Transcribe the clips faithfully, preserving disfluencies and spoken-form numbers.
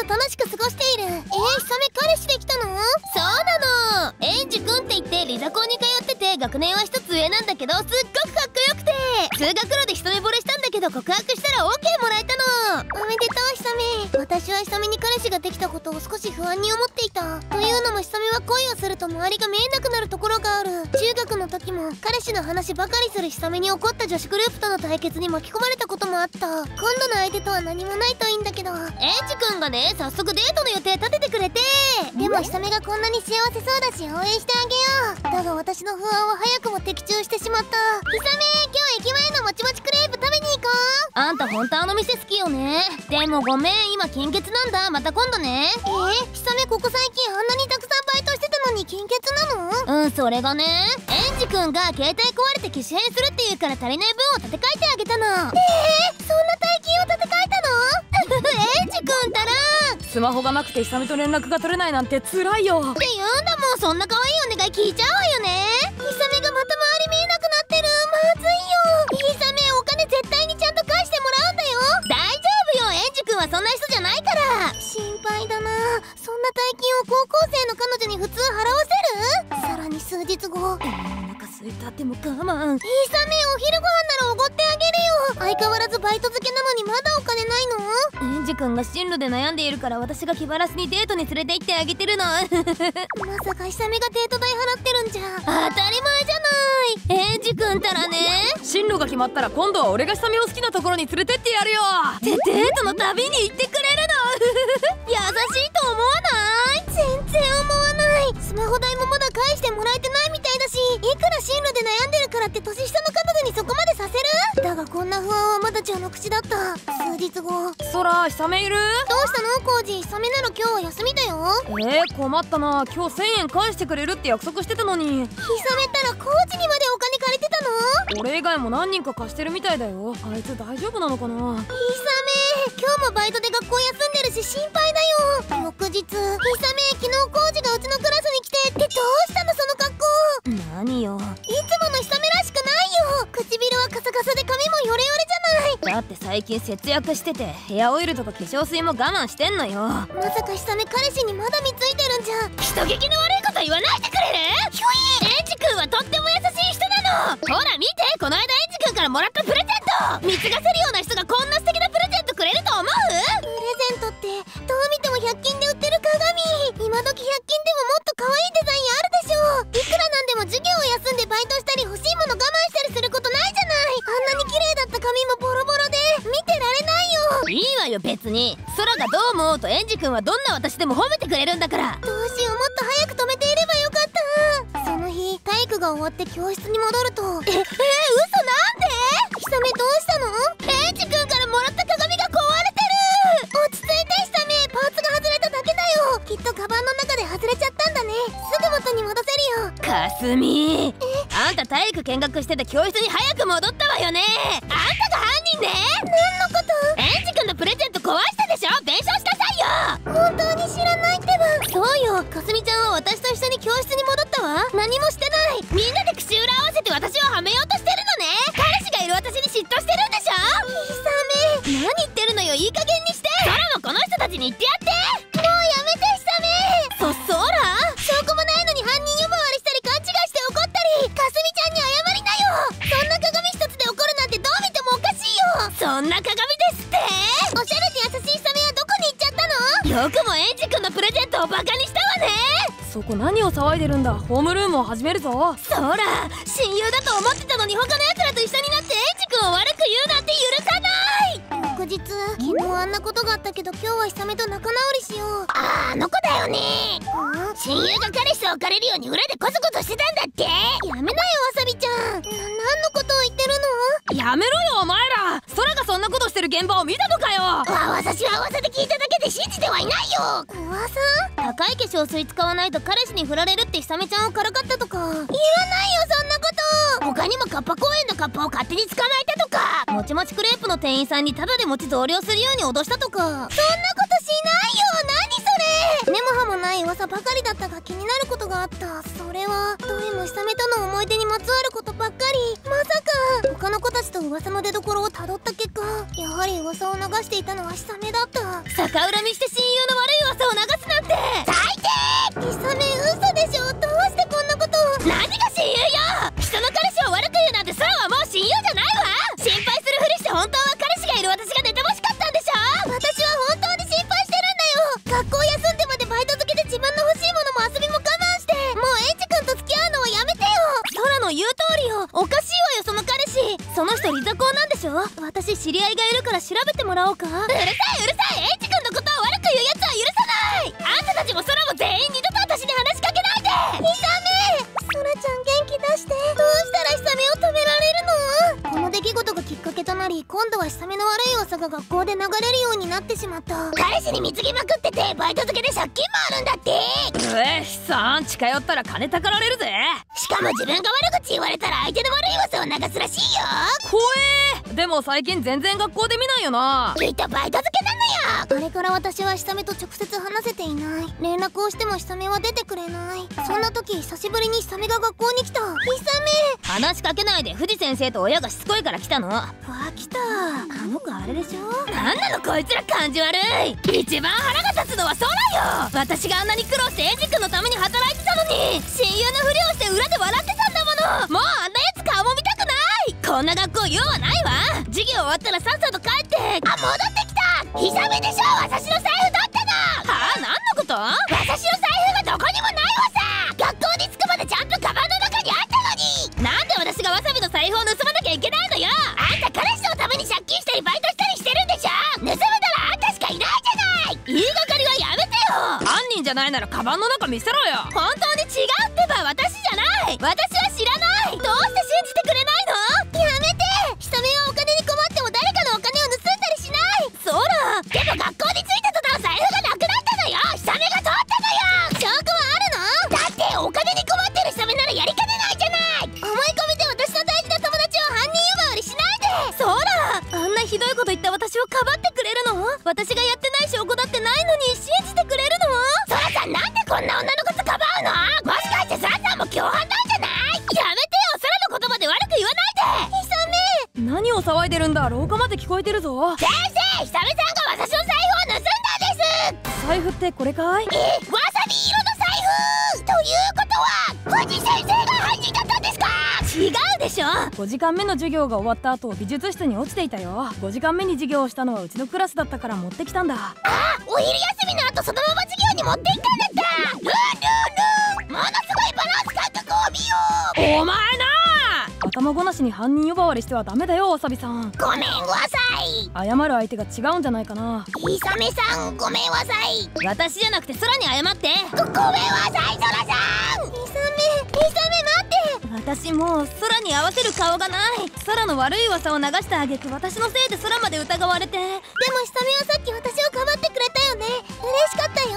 楽しく過ごしている。えー、ひさめ彼氏できたの？そうなの。エンジ君って言ってリザコンに通ってて、学年は一つ上なんだけど、すっごくかっこよくて、通学路で一目惚れしたんだけど、告白したら オーケー もらえたの。おめでとうひさめ。私はひさめに彼氏ができたことを少し不安に思っていた。というのもひさめは恋をすると周りが見えなくなるところがある。中学の時も彼氏の話ばかりするひさめに怒った女子グループとの対決に巻き込まれたこともあった。今度の相手とは何もないといいんだけど、エンジ君がね、早速デートの予定立ててくれて、でもひさめがこんなに幸せそうだし応援してあげよう。だが私の不安は早くも的中してしまった。ひさめ、今日駅前のもちもちクレープ食べに行こう。あんたほんとあの店好きよね。でもごめん、今金欠なんだ。また今度ね。えー、ひさめここ最近あんなにたくさんバイトしてたのに金欠なの？うん、それがね、エンジ君が携帯壊れて機種変するって言うから足りない分を立て替えてあげたの。えー、そんな大金を立て替えたの？エンジ君たらスマホがなくてひさめと連絡が取れないなんて辛いよ。 って言うんだもん。そんな可愛いお願い聞いちゃうわよね。ひさめがまた周り見えなくなってる。まずいよ。ひさめ、お金絶対にちゃんと返してもらうんだよ。大丈夫よ、エンジ君はそんな人じゃないから。心配だな。そんな大金を高校生の彼女に普通払わせる？さらに数日後、 お腹すいた。でも我慢。 ひさめ、お昼ご飯ならおごってあげるよ。相変わらずバイト漬けなのにまだお金ないの？ エンジ君が進路で悩んでいるから私が気晴らしにデートに連れて行ってあげてるの。 まさかひさめがデート代払ってるんじゃ。当たり前じゃない。エンジ君たらね、 進路が決まったら今度は俺がひさめを好きなところに連れてってやるよ。 でデートの旅に行ってくれるの？優しいと思わない？全然思わない。スマホ代もまだ返してもらえてないみたいだし、いくら進路で悩んでるからって年下の彼女にそこまでさせる？だがこんな不安はまだ序の口だった。数日後、 そら、ひさめいる？ どうしたのコウジ？ひさめなら今日は休みだよ。 えー、困ったな。今日せんえん返してくれるって約束してたのに。 ひさめったらコウジにまでお金借りてたの？ 俺以外も何人か貸してるみたいだよ。あいつ大丈夫なのかな？ ひさめ、今日もバイトで学校休んでるし心配だよ。翌日、ひさめ、昨日コウジがうちのクラスに来てって、どうしたのその格好？ 何よ。 いつものひさめらしくないよ。唇はカサカサで髪もヨレヨレじゃない。 だって最近節約しててヘアオイルとか化粧水も我慢してんのよ。 まさかひさめ彼氏にまだ貢いでるんじゃ。 人聞きの悪いこと言わないでくれる？ひょい！エンジ君はとっても優しい人なの。ほら見て、この間エンジ君からもらったプレゼント。貢がせるような人がこんな素敵なプレゼントくれると思う？ プレゼントってどう見てもひゃく均で売ってる鏡。今時ひゃく均でももっと可愛いデザインあるでしょ。いくらなんでも授業を休んでバイトしたり欲しいもの我慢したりすることないじゃない。あんなに綺麗だった髪もボロボロで見てられないよ。 いいわよ別に。空がどう思おうとエンジ君はどんな私でも褒めてくれるんだから。 どうしよう、もっと早く止めていればよかった。その日、体育が終わって教室に戻ると、え、えー、嘘なんで？ひさめどうしたの？ エンジ君からもらった鏡が壊れてる。 落ち着いてひさめ、パーツが外れただけだよ。きっとカバンの中で外れちゃったんだね。すぐ元に戻せるよ。 かすみ、あんた体育見学してて教室に早く戻ったわよね。あんたが犯人ね。 何のこと？ エンジ君のプレゼント壊したでしょ。弁償しなさいよ。 本当に知らないってば。 そうよ、かすみちゃんは私と一緒に教室に戻ったわ。何もしてない。みんなで口裏合わせて私をはめようとしてるのね。彼氏がいる私に嫉妬してるんでしょ。 ひさめ、 何言ってるのよ、いい加減にして。ソラもこの人たちに言ってやって。 もうやめてひさめ。 そ、ソラ証拠もないのに犯人呼ばわりしたり勘違いして怒ったり、かすみちゃんに謝りなよ。そんな鏡一つで怒るなんてどう見てもおかしいよ。 そんな鏡ですって。 おしゃれで優しいひさめはどこに行っちゃったの？ よくもエンジ君のプレゼントをバカにしたわね。 そこ何を騒いでるんだ。ホームルームを始めるぞ。 そら、親友だと思ってたのに他の奴らと一緒になってエンジ君を悪く言うなんて許さない。 翌日、昨日あんなことがあったけど今日はひさめと仲直りしよう。 あー、あの子だよね。親友が彼氏と別れるように裏でコソコソしてたんだって。 やめなよわさびちゃん。な、何のことを言ってるの？ やめろよお前ら。空がそんなことしてる現場を見たのかよ。 わ、私は噂で聞いただけで信じてはいないよ。 噂？ 高い化粧水使わないと彼氏に振られるってひさめちゃんをからかったとか。言わないよそんなこと。 他にもカッパ公園のカッパを勝手に捕まえたとか、もちもちクレープの店員さんにタダで餅増量するように脅したとか。そんなことしないよ。何それ。 根も葉もない噂ばかりだったが気になることがあった。それはどれも久めとの思い出にまつわることばっかり。まさか他の子たちと噂の出所をたどった結果、やはり噂を流していたのは久めだった。 逆恨みして親友の悪い噂を流すなんて最低。 久め嘘でしょ。どうしてこんなことを。 何が親友よ。人の彼氏を悪く言うなんて、そらはもう親友じゃないわ。心配するふりして本当は彼氏がいる私が妬ましかったんでしょ。 私は本当に心配してるんだよ。学校休んでまでバイト漬けで自分の欲しいものも遊びも我慢して、もうエイジ君と付き合うのはやめてよ。 空の言う通りよ。おかしいわよその彼氏。その人リザコーなんでしょ。私知り合いがいるから調べてもらおうか。うるさいうるさい。エイジ君のことを悪く言うやつは許さない。あんたたちも空も全員二度と私に話しかけないで。 ひさめ、空ちゃん元気出して。どうしたらひさめを止められるの。この出来事がきっかけとなり、今度はひさめの悪い噂が学校で流れるようになってしまった。 彼氏に貢ぎまくってて、バイト漬けで借金もあるんだって。 えひさん近寄ったら金たかられるぜ。 しかも自分が悪口言われたら相手の悪い噂を流すらしいよ。 怖え。でも最近全然学校で見ないよな。 きっとバイト漬けなのよ。 あれから私はひさめと直接話せていない。連絡をしてもひさめは出てくれない。そんな時久しぶりにひさめが学校に来た。ひさめ、 話しかけないで。藤先生と親がしつこいから来たの。 わ来た。あの子あれでしょ。 なんなのこいつら感じ悪い。一番腹が立つのは空よ。私があんなに苦労してエイジ君のために働いてたのに、親友のふりをして裏で笑ってたんだもの。もうあんなやつ顔も見たくない。こんな学校用はないわ。授業終わったらさっさと帰って。あ、戻ってきた。ひさめでしょ。私の財布取ったの。 はあ、何のこと。 私の財布がどこにもないわさ。学校に着くまでちゃんとカバンの中にあったのに。なんで私がわさびの財布を盗まなきゃいけないのよ。あんた彼氏のために借金したりバイトしたりしてるんでしょ。盗むならあんたしかいないじゃない。言いがかりはやめてよ。 犯人じゃないならカバンの中見せろよ。 本当に違うってば。私じゃない。私は知らない。どうして信じてくれないの。 やめて。ひさめはお金に困っても誰かのお金を盗んだりしない。 そうだ。でも学校に着いた途端財布がなくなったのよ。ひさめが取ったのよ。 証拠はあるの。 だってお金に困ってるひさめならやりかねないじゃない。 思い込みで私の大事な友達を犯人呼ばわりしないで。 そうだ。あんなひどいこと言った私をかばってくれるの。私がやってない証拠だってないのに信じてくれるの。そらさんなんでこんな女のことかばうの。もしかしてそらさんも共犯なんじゃない。やめてよ。空の言葉で悪く言わないで。 ひさめ、 何を騒いでるんだ。廊下まで聞こえてるぞ。 先生、ひさめさんが私の財布を盗んだんです。 財布ってこれかい。 え、わさび色の財布ということは藤先生が犯人だったんですか。違うでしょ。 ごじかんめの授業が終わった後美術室に落ちていたよ。ごじかんめに授業をしたのはうちのクラスだったから持ってきたんだ。 あ、お昼休みの後そのまま授業に持って行ったんだった。ルンルンルン、ものすごいバランス感覚を見よう。 お前なあ、頭ごなしに犯人呼ばわりしてはダメだよわさびさん。 ごめんわさい。 謝る相手が違うんじゃないかな。 ひさめさんごめんわさい。 私じゃなくて空に謝って。 ご、ごめんわさい空さん。 ひさめ、ひさめ待って。 私もう空に合わせる顔がない。空の悪い噂を流した挙句私のせいで空まで疑われて。でもひさめはさっき私をかばってくれたよね。嬉しかったよ。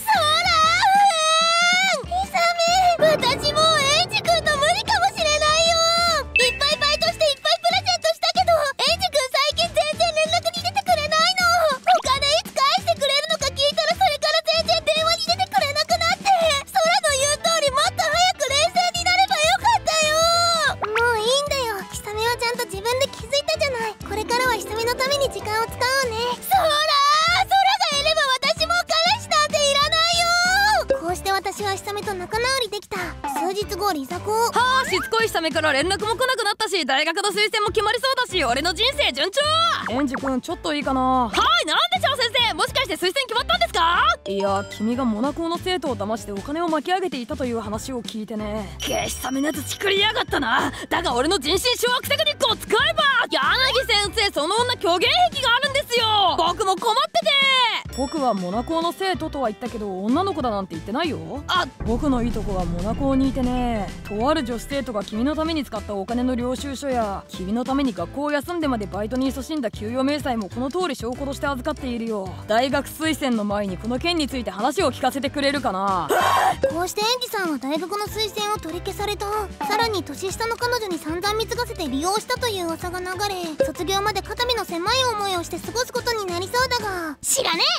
空ーん。ひさめ、私もうエイジ君と無理かもしれないよ。いっぱいバイトしていっぱいプレゼントしたけど、エイジ君最近全然連絡に出てくれないの。お金いつ返してくれるのか聞いたらそれから全然電話に出てくれなくなって。空の言う通りもっと早く冷静になればよかったよ。 もういいんだよ。ひさめはちゃんと自分で気づいたじゃない。これからはひさめのために時間を使おうね。 そらー、空がいれば私も彼氏なんていらないよ。 こうして私はひさめと仲直りできた。数日後リザコ。 はあ、しつこい下目から連絡も来なくなったし大学の推薦も決まりそうだし俺の人生順調。エンジ君ちょっといいかな。 はい、なんでしょう先生。もしかして推薦決まったんですか。 いや君がモナコの生徒を騙してお金を巻き上げていたという話を聞いてね。 けしさめのやつチクりやがったな。だが俺の人心掌握テクニックを使えば。柳先生、その女虚言癖があるんですよ。僕も困ってて。 僕はモナコの生徒とは言ったけど女の子だなんて言ってないよ。あ、僕のいとこはモナコにいてね、とある女子生徒が君のために使ったお金の領収書や君のために学校を休んでまでバイトに勤しんだ給与明細もこの通り証拠として預かっているよ。大学推薦の前にこの件について話を聞かせてくれるかな。 こうしてエンジさんは大学の推薦を取り消された。さらに年下の彼女に散々貢がせて利用したという噂が流れ、卒業まで肩身の狭い思いをして過ごすことになりそうだが、 知らねえ。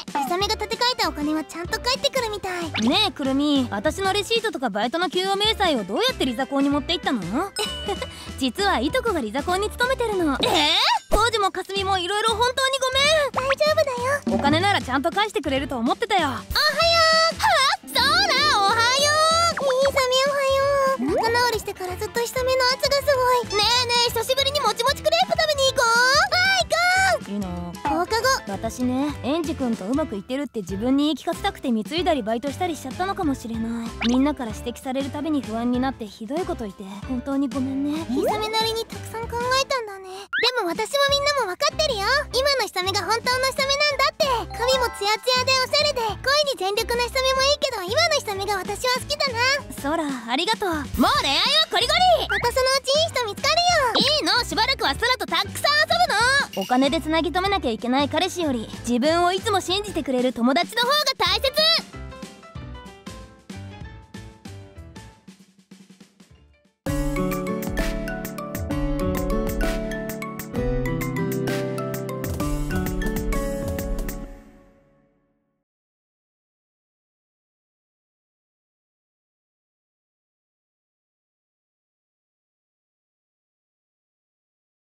ひさめが立て替えたお金はちゃんと返ってくるみたい。 ねえくるみ、私のレシートとかバイトの給与明細をどうやってリザコンに持っていったの？実はいとこがリザコンに勤めてるの。えー、当時もかすみもいろいろ本当にごめん。 大丈夫だよ。 お金ならちゃんと返してくれると思ってたよ。おはよう。はそうだ、おはよう。ひさめおはよう。仲直りしてからずっとひさめの圧がすごい。ねえねえ、久しぶりにもちもちクレープ食べに行こう。あ、行こう。 いいな。 放課後、 私ね、エンジ君とうまくいってるって自分に言い聞かせたくて貢いだりバイトしたりしちゃったのかもしれない。みんなから指摘されるたびに不安になってひどいこと言って本当にごめんね。 ひさめなりにたくさん考えたんだね。でも私もみんなも分かってるよ。今のひさめが本当のひさめなんだって。髪もツヤツヤでおしゃれで恋に全力なひさめもいいけど、今のひさめが私は好きだな。 そら、ありがとう。もう恋愛はコリゴリ。 またそのうちいい人見つかるよ。 いいの、しばらくは空とたくさん遊ぶの。お金でつなぎ止めなきゃいけない彼氏より自分をいつも信じてくれる友達の方が大切。